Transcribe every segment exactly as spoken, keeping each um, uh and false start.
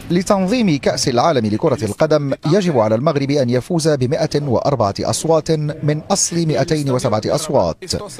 لتنظيم كأس العالم لكرة القدم يجب على المغرب أن يفوز بمئة وأربعة أصوات من أصل مئتين وسبعة أصوات،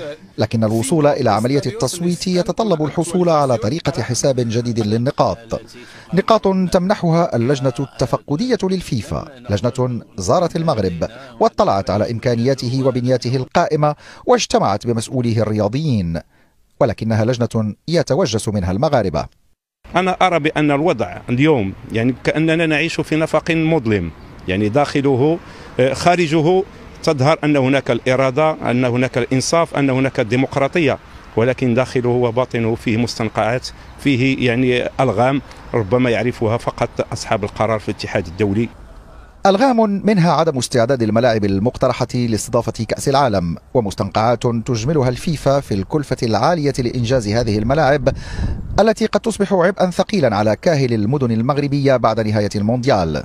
لكن الوصول إلى عملية التصويت يتطلب الحصول على طريقة حساب جديد للنقاط، نقاط تمنحها اللجنة التفقدية للفيفا، لجنة زارت المغرب واطلعت على إمكانياته وبنياته القائمة واجتمعت بمسؤوليه الرياضيين، ولكنها لجنة يتوجس منها المغاربة. أنا أرى بأن الوضع اليوم يعني كأننا نعيش في نفق مظلم، يعني داخله خارجه تظهر أن هناك الإرادة، أن هناك الإنصاف، أن هناك الديمقراطية، ولكن داخله وباطنه فيه مستنقعات، فيه يعني ألغام ربما يعرفها فقط أصحاب القرار في الاتحاد الدولي. ألغام منها عدم استعداد الملاعب المقترحة لاستضافة كأس العالم، ومستنقعات تجملها الفيفا في الكلفة العالية لإنجاز هذه الملاعب التي قد تصبح عبئا ثقيلا على كاهل المدن المغربية بعد نهاية المونديال.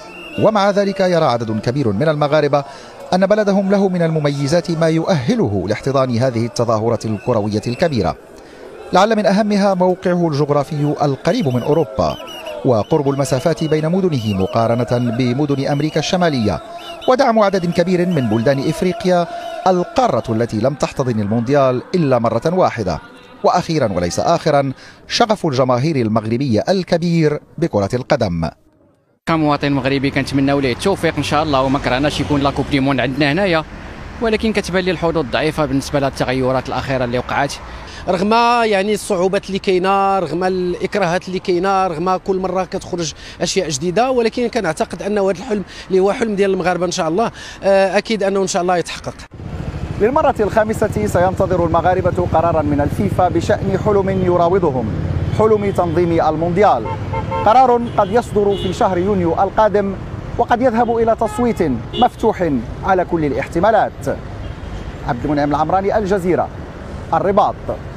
ومع ذلك يرى عدد كبير من المغاربة أن بلدهم له من المميزات ما يؤهله لاحتضان هذه التظاهرة الكروية الكبيرة، لعل من أهمها موقعه الجغرافي القريب من أوروبا وقرب المسافات بين مدنه مقارنة بمدن أمريكا الشمالية، ودعم عدد كبير من بلدان إفريقيا القارة التي لم تحتضن المونديال إلا مرة واحدة، وأخيرا وليس آخرا شغف الجماهير المغربية الكبير بكرة القدم. كمواطن مغربي كنتمناو ليه التوفيق ان شاء الله، وما كرهناش يكون لا كوب دي موند عندنا هنايا، ولكن كتبان لي الحظوظ ضعيفه بالنسبه للتغيرات الاخيره اللي وقعت، رغم يعني الصعوبات اللي كاينه، رغم الاكراهات اللي كاينه، رغم كل مره كتخرج اشياء جديده، ولكن كنعتقد انه هذا الحلم اللي هو حلم ديال المغاربه ان شاء الله اكيد انه ان شاء الله يتحقق. للمره الخامسه سينتظر المغاربه قرارا من الفيفا بشان حلم يراودهم، حلم تنظيم المونديال، قرار قد يصدر في شهر يونيو القادم وقد يذهب إلى تصويت مفتوح على كل الاحتمالات. عبد المنعم العمراني، الجزيرة، الرباط.